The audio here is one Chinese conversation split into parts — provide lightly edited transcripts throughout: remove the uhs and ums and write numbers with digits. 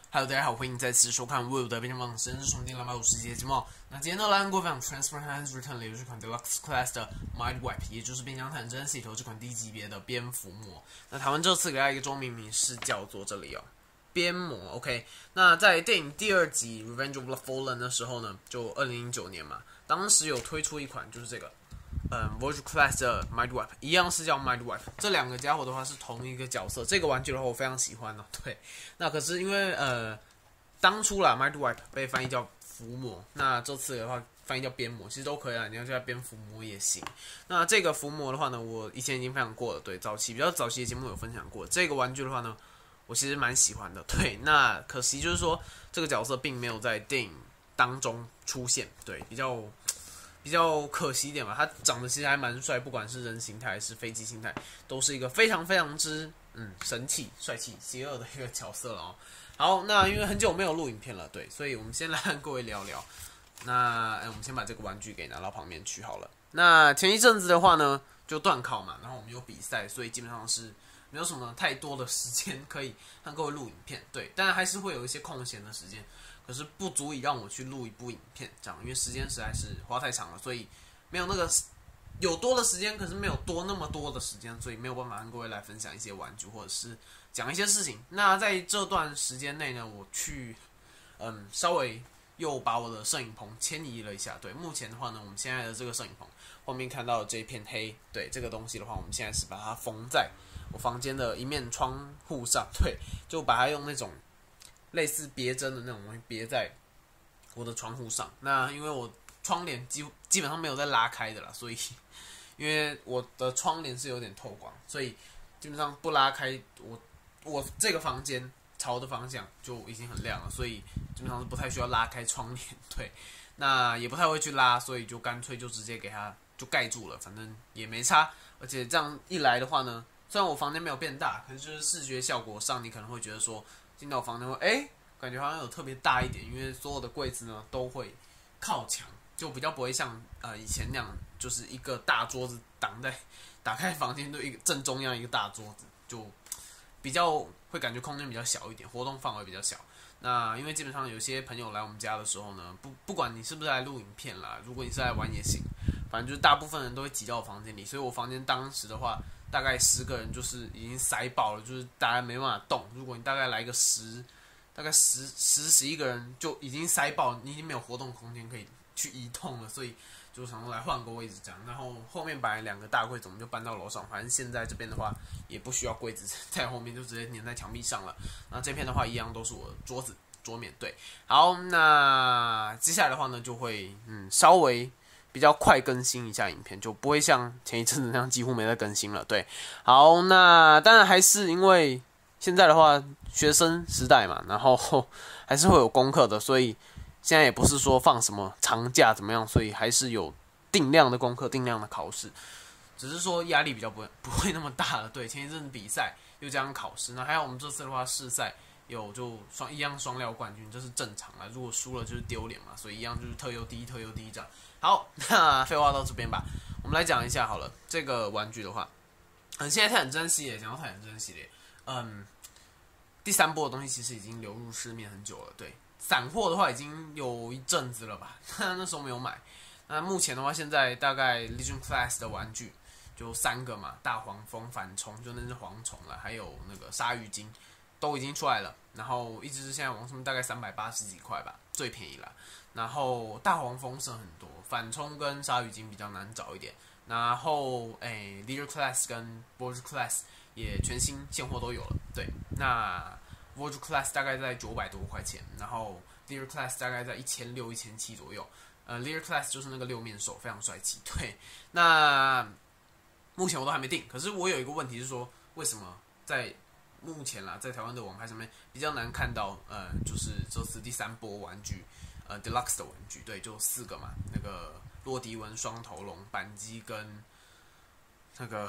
Hello， 大家好，欢迎再次收看 Will 的变强神是重庆250节节目。那今天呢，来跟各位分享 Transfer Hands Return 的这款 Deluxe Class 的 Mind Wipe， 也就是变强坦真系统这款低级别的蝙蝠魔。那台湾这次给大家一个中文名是叫做这里鞭魔。OK， 那在电影第2集 Revenge of the Fallen 的时候呢，就2009年嘛，当时有推出一款就是这个。Voyage Class 的 Mind Wipe 一样是叫 Mind Wipe， 这两个家伙的话是同一个角色。这个玩具的话我非常喜欢对，那可是因为当初啦 Mind Wipe 被翻译叫伏魔，那这次的话翻译叫鞭魔，其实都可以啦，你要叫它蝙蝠魔也行。那这个伏魔的话呢，我以前已经分享过了，对，比较早期的节目有分享过。这个玩具的话呢，我其实蛮喜欢的，对。那可惜就是说这个角色并没有在电影当中出现，对，比较可惜一点吧，他长得其实还蛮帅，不管是人形态还是飞机形态，都是一个非常之神气、帅气、邪恶的一个角色了好，那因为很久没有录影片了，对，所以我们先来和各位聊聊。那我们先把这个玩具给拿到旁边去好了。那前一阵子的话呢，就段考嘛，然后我们有比赛，所以基本上是没有什么太多的时间可以和各位录影片，对，但还是会有一些空闲的时间。可是不足以让我去录一部影片，这样，因为时间实在是花太长了，所以没有那个有多的时间，可是没有多那么多的时间，所以没有办法和各位来分享一些玩具或者是讲一些事情。那在这段时间内呢，我去稍微又把我的摄影棚迁移了一下。对，目前的话呢，我们现在的这个摄影棚后面看到的这一片黑，对这个东西的话，我们现在是把它缝在我房间的一面窗户上，对，就把它用那种类似别针的那种东西别在我的窗户上。那因为我窗帘基本上没有在拉开的啦，所以因为我的窗帘是有点透光，所以基本上不拉开，我这个房间朝的方向就已经很亮了，所以基本上是不太需要拉开窗帘。对，那也不太会去拉，所以就干脆就直接给它就盖住了，反正也没差。而且这样一来的话呢，虽然我房间没有变大，可是就是视觉效果上，你可能会觉得说进到房间会感觉好像有特别大一点，因为所有的柜子呢都会靠墙，就比较不会像以前那样，就是一个大桌子挡在打开房间的一个正中央一个大桌子，就比较会感觉空间比较小一点，活动范围比较小。那因为基本上有些朋友来我们家的时候呢，不管你是不是来录影片啦，如果你是来玩也行，反正就是大部分人都会挤到我房间里，所以我房间当时的话，大概10个人就是已经塞爆了，就是大家没办法动。如果你大概来个大概11个人就已经塞爆，你已经没有活动空间可以去移动了，所以就想说来换个位置这样。然后后面摆2个大柜子，我们就搬到楼上。反正现在这边的话也不需要柜子在后面，就直接粘在墙壁上了。那这片的话一样都是我的桌子桌面。对，好，那接下来的话呢，就会稍微比较快更新一下影片，就不会像前一阵子那样几乎没在更新了。对，好，那当然还是因为现在的话，学生时代嘛，然后还是会有功课的，所以现在也不是说放什么长假怎么样，所以还是有定量的功课、定量的考试，只是说压力比较不会那么大了。对，前一阵子比赛又加上考试，那还有我们这次的话试赛有就一样双料冠军，这是正常啦。如果输了就是丢脸嘛，所以一样就是特优第一这样。好，那废话到这边吧，我们来讲一下好了。这个玩具的话，现在泰坦真系列，讲到泰坦真系列，第3波的东西其实已经流入市面很久了，对，散货的话已经有一阵子了吧，那时候没有买。那目前的话，现在大概 Legion Class 的玩具就3个嘛，大黄蜂、反虫就那只蝗虫了，还有那个鲨鱼精都已经出来了，然后一直是现在网上大概380几块吧，最便宜了。然后大黄蜂剩很多，反冲跟鲨鱼精比较难找一点。然后Leader Class 跟 Voyage Class 也全新现货都有了。对，那 Voyage Class 大概在900多块钱，然后 Leader Class 大概在1600、1700左右。Leader Class 就是那个6面兽，非常帅气。对，那目前我都还没定，可是我有一个问题是说，为什么在目前啦，在台湾的网拍上面比较难看到就是这次第3波玩具Deluxe 的玩具，对，就4个嘛，那个洛迪文双头龙、板机跟那个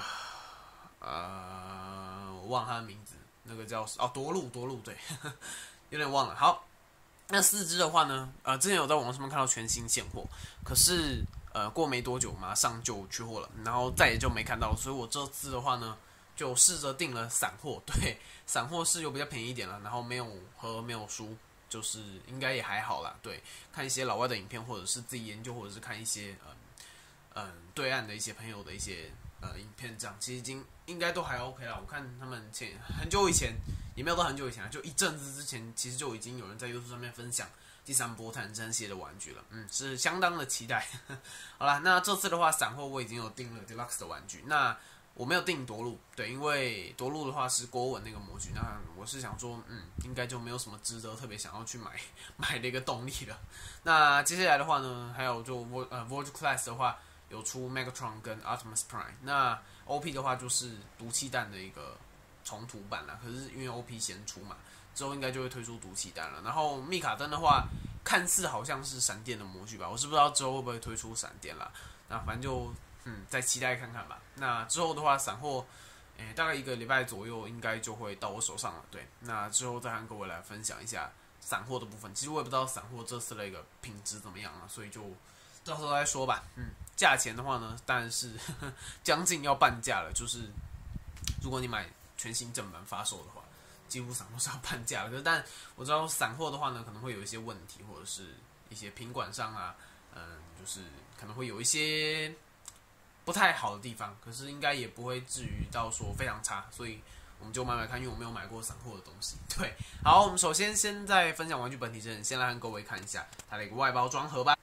我忘了他的名字，那个叫夺路，对，有点忘了。好，那4只的话呢，之前有在网上面看到全新现货，可是过没多久马上就缺货了，然后再也就没看到了，所以我这次的话呢， 就试着订了散货，对，散货是有比较便宜一点了，然后没有和没有输，就是应该也还好啦，对，看一些老外的影片，或者是自己研究，或者是看一些对岸的一些朋友的一些影片，这样其实应该都还 OK 啦。我看他们很久以前，也没有到很久以前，就一阵子之前，其实就已经有人在 YouTube 上面分享第3波泰坦战系的玩具了，是相当的期待。好啦，那这次的话，散货我已经有订了 Deluxe 的玩具，那我没有订夺路，对，因为夺路的话是国文那个模具，那我是想说，应该就没有什么值得特别想要去买的一个动力了。那接下来的话呢，还有就Voyage Class 的话，有出 Megatron 跟 Optimus Prime， 那 OP 的话就是毒气弹的一个重涂版啦，可是因为 OP 先出嘛，之后应该就会推出毒气弹了。然后密卡登的话，看似好像是闪电的模具吧，我是不知道之后会不会推出闪电啦。那反正就再期待看看吧。那之后的话，散货大概1个礼拜左右应该就会到我手上了。对，那之后再和各位来分享一下散货的部分。其实我也不知道散货这次的一个品质怎么样了，所以就到时候再说吧。价钱的话呢，当然是将近要半价了。就是如果你买全新正版发售的话，几乎散货是要半价了。可是但我知道散货的话呢，可能会有一些问题，或者是一些品管上啊，就是可能会有一些不太好的地方，可是应该也不会至于到说非常差，所以我们就慢慢看，因为我没有买过散货的东西。对，好，我们首先在分享玩具本体之前，先来和各位看一下它的一个外包装盒吧。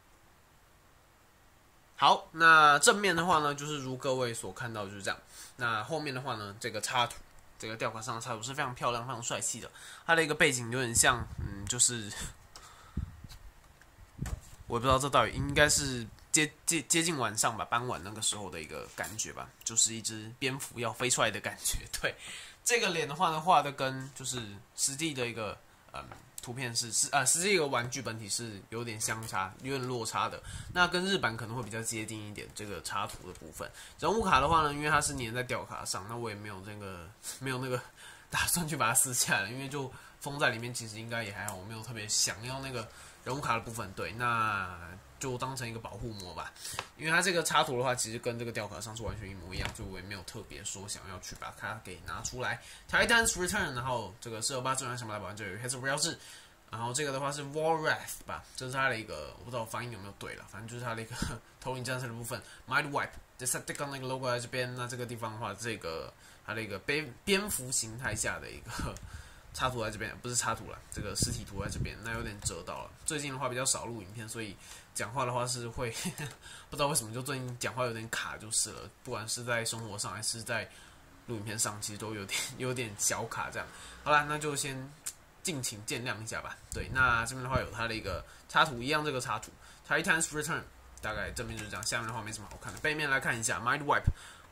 好，那正面的话呢，就是如各位所看到的就是这样。那后面的话呢，这个插图，这个吊卡上的插图是非常漂亮、非常帅气的。它的一个背景有点像，就是我也不知道这到底应该是接近晚上吧，傍晚那个时候的一个感觉吧，就是一只蝙蝠要飞出来的感觉。对，这个脸的话呢，画的跟就是实际的一个图片实际一个玩具本体是有点相差、有点落差的。那跟日版可能会比较接近一点，这个插图的部分。人物卡的话呢，因为它是粘在吊卡上，那我也没有那个打算去把它撕下来，因为就封在里面，其实应该也还好，我没有特别想要那个人物卡的部分。对，那就当成一个保护膜吧。因为它这个插图的话，其实跟这个吊卡上是完全一模一样，所以我也没有特别说想要去把它给拿出来。Titans Return， 然后这个428正传想把它保完，这有黑色标志。然后这个的话是 War Wrath 吧，这是它的一个，我不知道发音有没有对了，反正就是它的一个头领战士的部分。Mind Wipe，Decepticon 那个 logo 在这边，那这个地方的话，这个它的一个蝙蝠形态下的一个插图在这边，不是插图了，这个实体图在这边，那有点折到了。最近的话比较少录影片，所以讲话的话是会不知道为什么就最近讲话有点卡就是了，不管是在生活上还是在录影片上，其实都有点小卡这样。好啦，那就先敬请见谅一下吧。对，那这边的话有它的一个插图，一样这个插图 Titans Return， 大概正面就是这样，下面的话没什么好看的。背面来看一下 Mind Wipe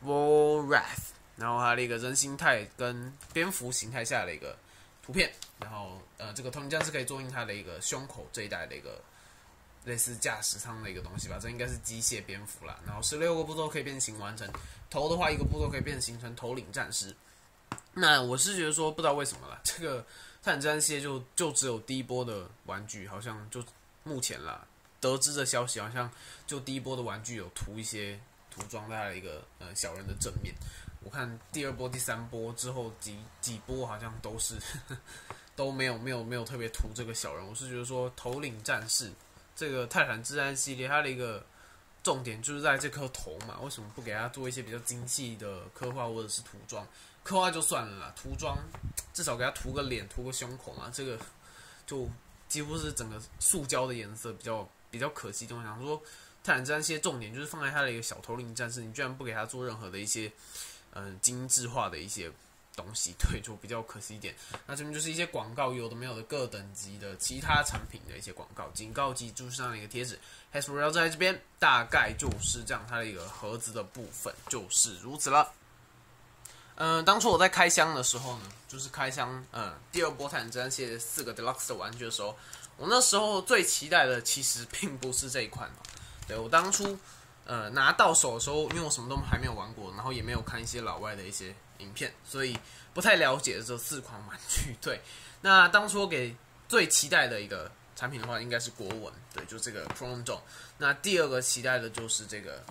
War Wrath， 然后它的一个人形态跟蝙蝠形态下的一个图片，然后这个头领战士可以作用它的一个胸口这一带的一个类似驾驶舱的一个东西吧，这应该是机械蝙蝠啦。然后16个步骤可以变形完成，头的话1个步骤可以变形成头领战士。那我是觉得说不知道为什么啦，这个泰坦战系就只有第一波的玩具，好像就目前啦得知的消息，好像就第一波的玩具有涂一些涂装在了一个小人的正面。我看第2波、第3波之后几波好像都是都没有特别涂这个小人。我是觉得说头领战士这个泰坦之战系列，它的一个重点就是在这颗头嘛，为什么不给它做一些比较精细的刻画或者是涂装？刻画就算了啦，涂装至少给它涂个脸、涂个胸口嘛，这个就几乎是整个塑胶的颜色比较可惜。我想说，泰坦战系列重点就是放在它的一个小头领战士，你居然不给它做任何的一些精致化的一些东西，对，就比较可惜一点。那这边就是一些广告，有的没有的各等级的其他产品的一些广告，警告级注上的一个贴纸 ，Hasbro 在这边，大概就是这样，它的一个盒子的部分就是如此了。当初我在开箱的时候呢，就是开箱第2波泰坦之战系列4个 Deluxe 的玩具的时候，我那时候最期待的其实并不是这一款对，我当初拿到手的时候，因为我什么都还没有玩过，然后也没有看一些老外的一些影片，所以不太了解这4款玩具。对，那当初我给最期待的一个产品的话，应该是国文，对，就这个 Chrome Dome。那第2个期待的就是这个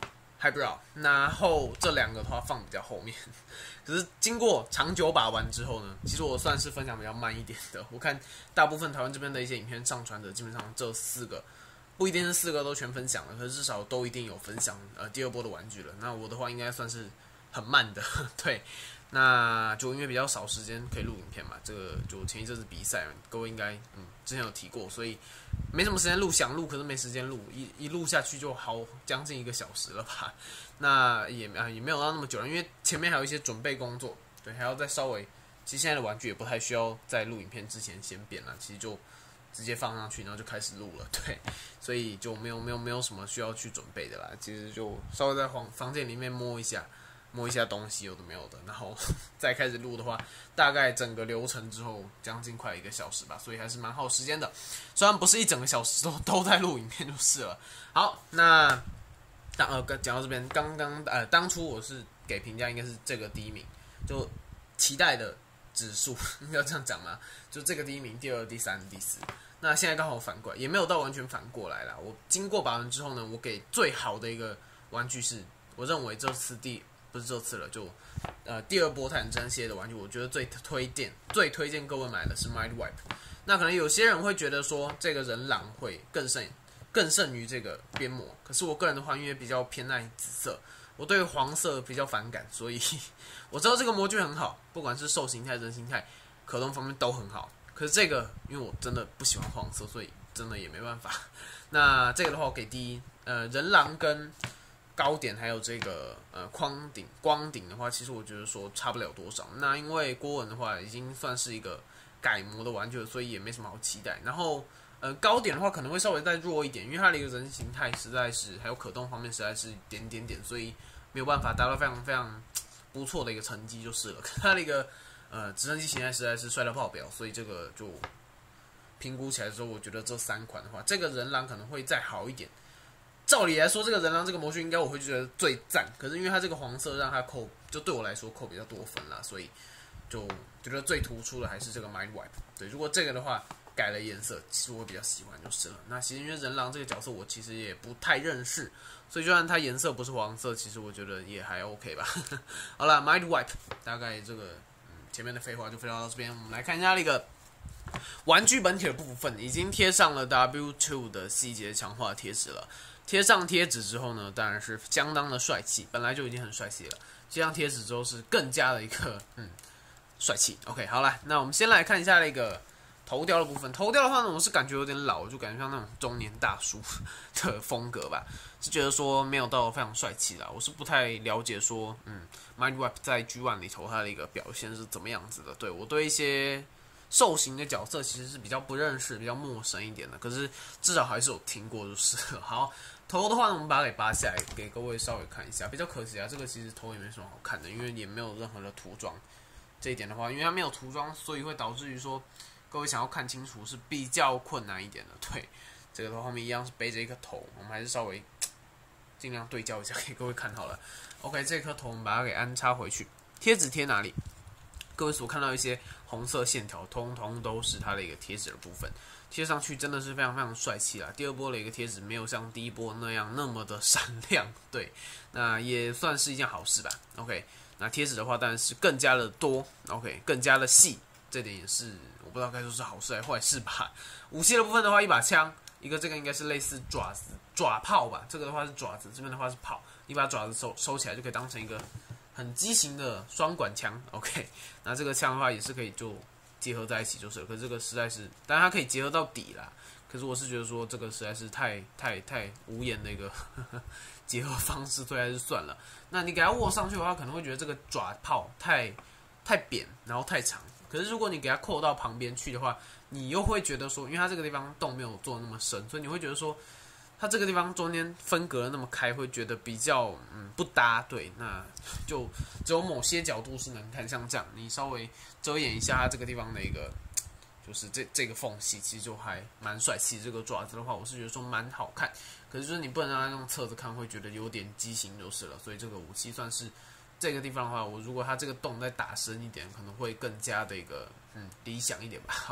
还不绕。然后这两个的话放比较后面，可是经过长久把玩之后呢，其实我算是分享比较慢一点的。我看大部分台湾这边的一些影片上传的，基本上这4个不一定是4个都全分享了，可是至少都一定有分享第2波的玩具了。那我的话应该算是很慢的，对。那就因为比较少时间可以录影片嘛，这个就前一阵子比赛，各位应该之前有提过，所以没什么时间录，想录可是没时间录，一录下去就好将近1个小时了吧。那也没有到那么久了，因为前面还有一些准备工作，对，还要再稍微。其实现在的玩具也不太需要在录影片之前先变了，其实就直接放上去，然后就开始录了，对，所以就没有什么需要去准备的啦。其实就稍微在房间里面摸一下东西，有的没有的，然后再开始录的话，大概整个流程之后将近快1个小时吧，所以还是蛮耗时间的。虽然不是一整个小时都在录影片就是了。好，那讲到这边，当初我是给评价应该是这个第1名，就期待的指数要这样讲吗？就这个第1名、第2、第3、第4。那现在刚好反过来，也没有到完全反过来啦。我经过把玩之后呢，我给最好的一个玩具是，我认为这次不是这次了，就第2波坦真系列的玩具，我觉得最推荐各位买的是 Mind Wipe。那可能有些人会觉得说，这个人狼会更胜于这个边膜，可是我个人的话，因为比较偏爱紫色，我对黄色比较反感，所以我知道这个模具很好，不管是兽形态、人形态、可动方面都很好。可是这个，因为我真的不喜欢黄色，所以真的也没办法。那这个的话，我给第1，人狼跟高点还有这个光顶的话，其实我觉得说差不了多少。那因为郭文的话已经算是一个改模的玩具了，所以也没什么好期待。然后高点的话可能会稍微再弱一点，因为它的一个人形态实在是还有可动方面实在是点，所以没有办法达到非常非常不错的一个成绩就是了。它的一个直升机形态实在是帅到爆表，所以这个就评估起来之后，我觉得这3款的话，这个人狼可能会再好一点。照理来说，这个人狼这个模具应该我会觉得最赞，可是因为它这个黄色让它扣，就对我来说扣比较多分啦，所以就觉得最突出的还是这个 Mind Wipe。对，如果这个的话改了颜色，其实我比较喜欢就是了。那其实因为人狼这个角色我其实也不太认识，所以就算它颜色不是黄色，其实我觉得也还 OK 吧。好啦 Mind Wipe， 大概这个前面的废话就废话到这边，我们来看一下那个玩具本体的部分，已经贴上了 W2 的细节强化贴纸了。贴上贴纸之后呢，当然是相当的帅气，本来就已经很帅气了。贴上贴纸之后是更加的一个帅气。OK， 好了，那我们先来看一下那个头雕的部分。头雕的话呢，我是感觉有点老，就感觉像那种中年大叔的风格吧，是觉得说没有到非常帅气啦。我是不太了解说Mind Wipe 在 G1 里头它的一个表现是怎么样子的。对，我对一些兽形的角色其实是比较不认识、比较陌生一点的，可是至少还是有听过就是了。好，头的话呢，我们把它给拔下来，给各位稍微看一下。比较可惜啊，这个其实头也没什么好看的，因为也没有任何的涂装。这一点的话，因为它没有涂装，所以会导致于说各位想要看清楚是比较困难一点的。对，这个的话后面一样是背着一颗头，我们还是稍微尽量对焦一下给各位看好了。OK， 这颗头我们把它给安插回去。贴纸贴哪里？各位所看到一些红色线条，通通都是它的一个贴纸的部分，贴上去真的是非常非常帅气啦。第2波的一个贴纸没有像第1波那样那么的闪亮，对，那也算是一件好事吧。OK， 那贴纸的话当然是更加的多 ，OK， 更加的细，这点也是我不知道该说是好事还是坏事吧。武器的部分的话，一把枪，一个这个应该是类似爪炮吧，这个的话是爪子，这边的话是炮，你把爪子收起来就可以当成一个很畸形的双管枪 ，OK， 那这个枪的话也是可以就结合在一起就是了，可是这个实在是，当然它可以结合到底啦，可是我是觉得说这个实在是太无言的一个结合方式，所以还是算了。那你给它握上去的话，可能会觉得这个爪炮太扁，然后太长。可是如果你给它扣到旁边去的话，你又会觉得说，因为它这个地方洞没有做那么深，所以你会觉得说，它这个地方中间分隔那么开，会觉得比较不搭。对，那就只有某些角度是能看，像这样，你稍微遮掩一下它这个地方的一个，就是这个缝隙，其实就还蛮帅气。这个爪子的话，我是觉得说蛮好看，可是就是你不能让它用侧着看，会觉得有点畸形就是了。所以这个武器算是这个地方的话，我如果它这个洞再打深一点，可能会更加的一个理想一点吧。好，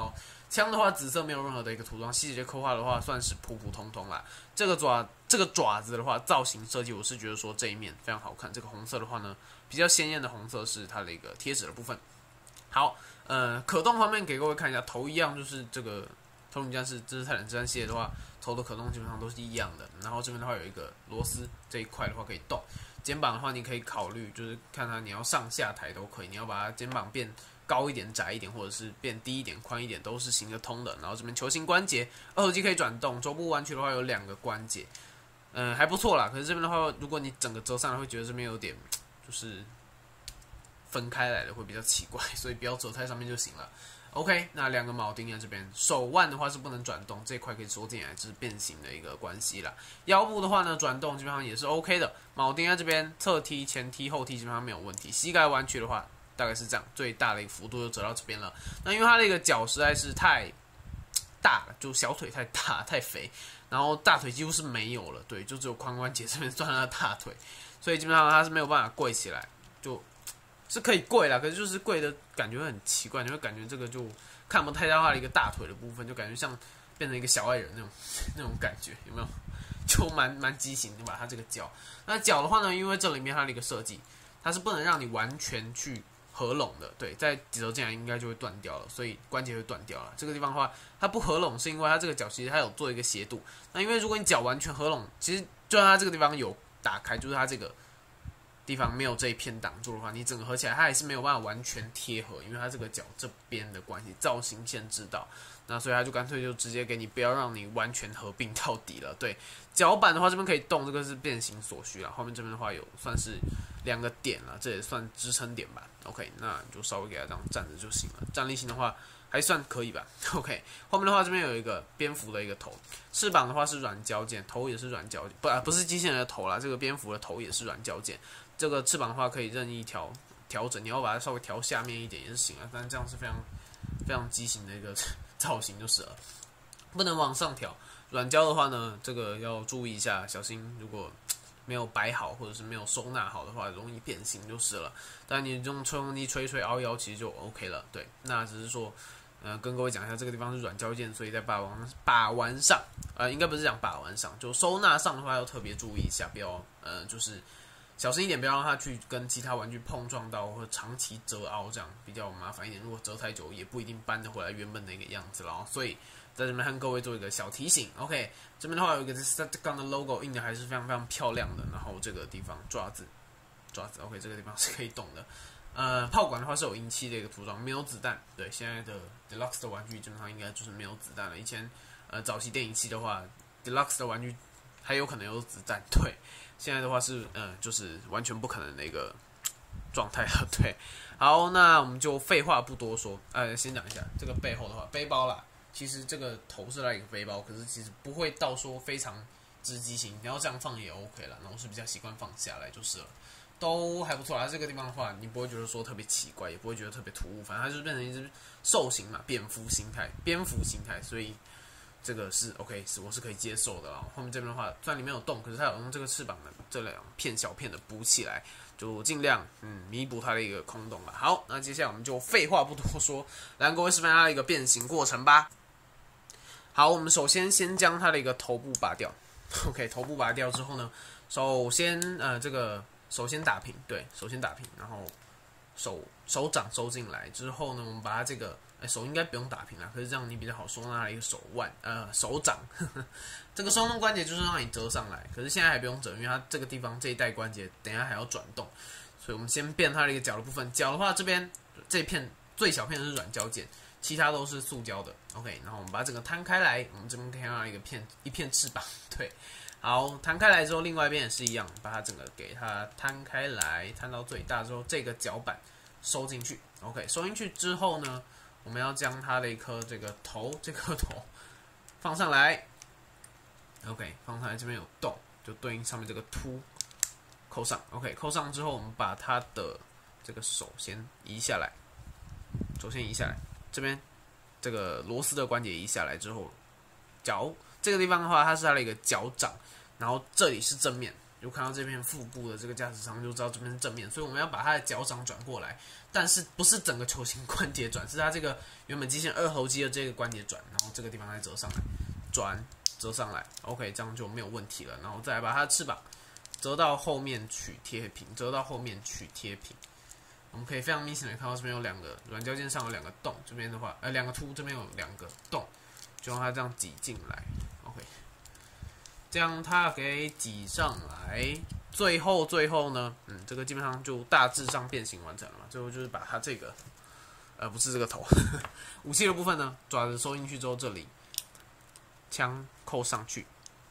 枪的话，紫色没有任何的一个涂装，细节刻画的话算是普普通通啦。这个爪子的话，造型设计我是觉得说这一面非常好看。这个红色的话呢，比较鲜艳的红色是它的一个贴纸的部分。好，可动方面给各位看一下，头一样就是这个头领战士，这是泰坦之战系列的话，头的可动基本上都是一样的。然后这边的话有一个螺丝这一块的话可以动。肩膀的话，你可以考虑就是看它你要上下抬都可以，你要把它肩膀变高一点、窄一点，或者是变低一点、宽一点，都是行得通的。然后这边球形关节，二头肌可以转动，肘部弯曲的话有2个关节，还不错啦。可是这边的话，如果你整个折上来，会觉得这边有点就是分开来的，会比较奇怪，所以不要折在上面就行了。OK， 那2个铆钉在这边，手腕的话是不能转动，这一块可以缩进来，这是变形的一个关系啦。腰部的话呢，转动基本上也是 OK 的，铆钉在这边，侧踢、前踢、后踢基本上没有问题。膝盖弯曲的话，大概是这样，最大的一个幅度就折到这边了。那因为它的一个脚实在是太大了，就小腿太大太肥，然后大腿几乎是没有了，对，就只有髋关节这边算它的大腿，所以基本上它是没有办法跪起来，就是可以跪啦，可是就是跪的感觉会很奇怪，你会感觉这个就看不太到它的一个大腿的部分，就感觉像变成一个小矮人那种感觉，有没有？就蛮畸形的吧，它这个脚。那脚的话呢，因为这里面它的一个设计，它是不能让你完全去合拢的，对，在折进来应该就会断掉了，所以关节会断掉了。这个地方的话，它不合拢是因为它这个脚其实它有做一个斜度。那因为如果你脚完全合拢，其实就算它这个地方有打开，就是它这个地方没有这一片挡住的话，你整个合起来它还是没有办法完全贴合，因为它这个脚这边的关系，造型限制到，那所以它就干脆就直接给你不要让你完全合并到底了。对，脚板的话这边可以动，这个是变形所需啦。后面这边的话有算是2个点了，这也算支撑点吧。OK， 那你就稍微给它这样站着就行了。站立性的话还算可以吧。OK， 后面的话这边有一个蝙蝠的一个头，翅膀的话是软胶件，头也是软胶件，不是机器人的头啦，这个蝙蝠的头也是软胶件。这个翅膀的话可以任意调整，你要把它稍微调下面一点也是行啊，但是这样是非常非常畸形的一个造型就是了，不能往上调。软胶的话呢，这个要注意一下，小心如果没有摆好或者是没有收纳好的话，容易变形就是了。但你用吹风机吹凹腰其实就 OK 了。对，那只是说，跟各位讲一下，这个地方是软胶件，所以在把玩上，应该不是讲把玩上，就收纳上的话要特别注意一下，不要就是小心一点，不要让它去跟其他玩具碰撞到，或者长期折凹，这样比较麻烦一点。如果折太久，也不一定搬得回来原本的一个样子了。所以在这边和各位做一个小提醒。OK， 这边的话有一个 Decepticon 的 logo 印的还是非常非常漂亮的。然后这个地方爪子 ，OK， 这个地方是可以动的。炮管的话是有银漆的一个涂装，没有子弹。对，现在的 Deluxe 的玩具基本上应该就是没有子弹了。以前早期电影期的话 ，Deluxe 的玩具还有可能有子弹。对。现在的话是就是完全不可能的一个状态了。对，好，那我们就废话不多说，先讲一下这个背后的话，背包啦，其实这个头是来一个背包，可是其实不会到说非常直击型，你要这样放也 OK 啦。然后是比较习惯放下来就是了，都还不错啦。这个地方的话，你不会觉得说特别奇怪，也不会觉得特别突兀，反正它就是变成一只兽形嘛，蝙蝠形态，所以。这个是 OK， 我是可以接受的啦。后面这边的话，虽然里面有洞，可是它有用这个翅膀的这2片小片的补起来，就尽量弥补它的一个空洞了。好，那接下来我们就废话不多说，来跟各位示范它的一个变形过程吧。好，我们首先将它的一个头部拔掉。OK， 头部拔掉之后呢，首先打平，对，首先打平，然后手掌收进来之后呢，我们把它这个。手应该不用打平啦，可是这样你比较好收纳一个手掌，这个松动关节就是让你折上来，可是现在还不用折，因为它这个地方这一带关节等一下还要转动，所以我们先变它的一个脚的部分。脚的话，这边这片最小片的是软胶件，其他都是塑胶的。OK， 然后我们把整个摊开来，我们这边可以看到一片翅膀，对，好，摊开来之后，另外一边也是一样，把它整个给它摊开来，摊到最大之后，这个脚板收进去。OK， 收进去之后呢？我们要将它的一颗这颗头放上来 ，OK， 放上来这边有洞，就对应上面这个凸，扣上 ，OK， 扣上之后，我们把它的这个手先移下来，这边这个螺丝的关节移下来之后，脚这个地方的话，它是它的一个脚掌，然后这里是正面， 有看到这片腹部的这个驾驶舱，就知道这边是正面，所以我们要把它的脚掌转过来，但是不是整个球形关节转，是它这个原本机械二头肌的这个关节转，然后这个地方再折上来，转折上来 ，OK， 这样就没有问题了。然后再来把它的翅膀折到后面去贴平，折到后面去贴平。我们可以非常明显的看到这边有2个软胶件上有2个洞，这边的话2个凸，这边有2个洞，就让它这样挤进来 ，OK， 将它给挤上来。最后呢，这个基本上就大致上变形完成了嘛。最后就是把它这个，不是这个头，武器的部分呢，爪子收进去之后，这里枪扣上去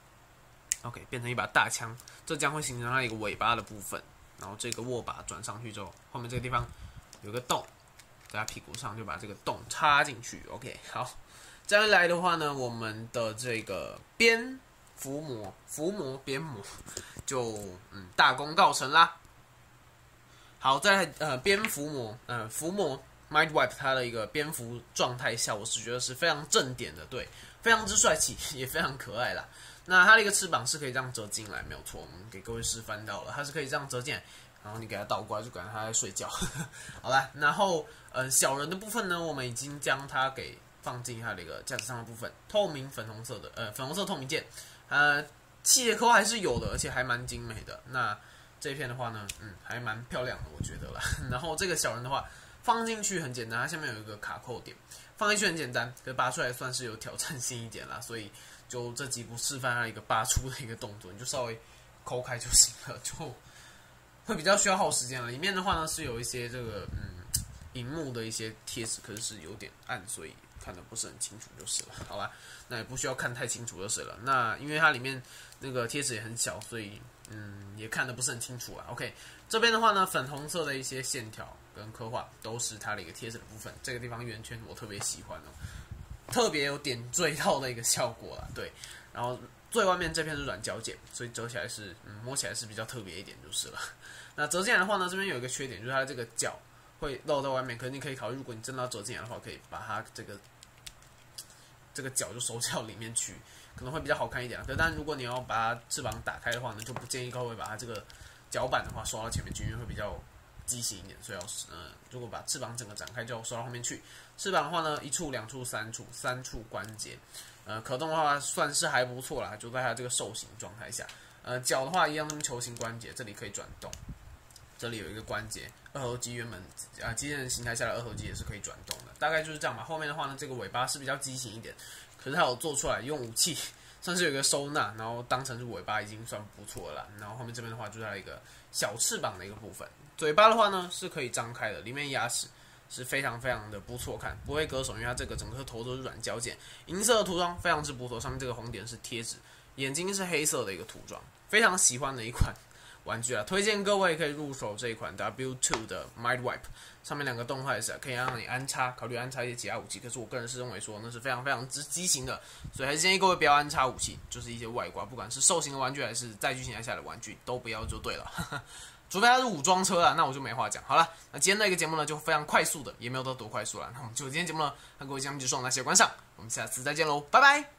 ，OK， 变成一把大枪，这将会形成它一个尾巴的部分。然后这个握把转上去之后，后面这个地方有个洞，在它屁股上就把这个洞插进去。OK， 好，这样一来的话呢，我们的这个边边膜就大功告成啦。好，在边伏魔 Mind Wipe 它的一个蝙蝠状态下，我是觉得是非常正点的，对，非常之帅气，也非常可爱啦。那它的一个翅膀是可以这样折进来，没有错，我们给各位示范到了，它是可以这样折进来，然后你给它倒过来，就感觉它在睡觉。好啦，然后小人的部分呢，我们已经将它给放进它的一个驾驶舱的部分，透明粉红色的粉红色透明件，细节刻画还是有的，而且还蛮精美的。那这一片的话呢，还蛮漂亮的，我觉得啦。然后这个小人的话，放进去很简单，它下面有一个卡扣点，放进去很简单，可是拔出来算是有挑战性一点啦，所以就这几步示范它一个拔出的一个动作，你就稍微抠开就行了，就会比较需要耗时间了。里面的话呢是有一些这个荧幕的一些贴纸，可是有点暗，所以看得不是很清楚就是了。好吧，那也不需要看太清楚就是了。那因为它里面那个贴纸也很小，所以也看得不是很清楚啊。OK， 这边的话呢，粉红色的一些线条跟刻画都是它的一个贴纸的部分。这个地方圆圈我特别喜欢哦，特别有点缀套的一个效果啦。对，然后最外面这片是软胶件，所以折起来是摸起来是比较特别一点就是了。那折进来的话呢，这边有一个缺点，就是它这个角会露在外面。可是你可以考虑，如果你真的要折进来的话，可以把它这个角就收到里面去，可能会比较好看一点。可是但如果你要把它翅膀打开的话呢，就不建议各位把它这个脚板的话收到前面去，因为会比较畸形一点。所以如果把翅膀整个展开，就要收到后面去。翅膀的话呢，1处、2处、3处关节，可动的话算是还不错啦，就在它这个兽形状态下。脚的话一样，那么球形关节，这里可以转动。这里有一个关节，二头肌原本机械人形态下的二头肌也是可以转动的，大概就是这样吧。后面的话呢，这个尾巴是比较畸形一点，可是它有做出来用武器，算是有一个收纳，然后当成是尾巴已经算不错了啦。然后后面这边的话就是它一个小翅膀的一个部分，嘴巴的话呢是可以张开的，里面牙齿是非常非常的不错看，不会割手，因为它这个整个头都是软胶件，银色的涂装非常之不错，上面这个红点是贴纸，眼睛是黑色的一个涂装，非常喜欢的一款玩具啊，推荐各位可以入手这一款 W2 的 Mind Wipe， 上面2个动态是可以让你安插，考虑安插一些其他武器。可是我个人是认为说那是非常非常之畸形的，所以还是建议各位不要安插武器，就是一些外挂，不管是兽形的玩具还是载具形态下的玩具都不要就对了。除非它是武装车啦，那我就没话讲。好了，那今天的一个节目呢就非常快速的，也没有到多快速了。那我们就今天节目呢和各位讲结束，那谢谢观赏，我们下次再见喽，拜拜。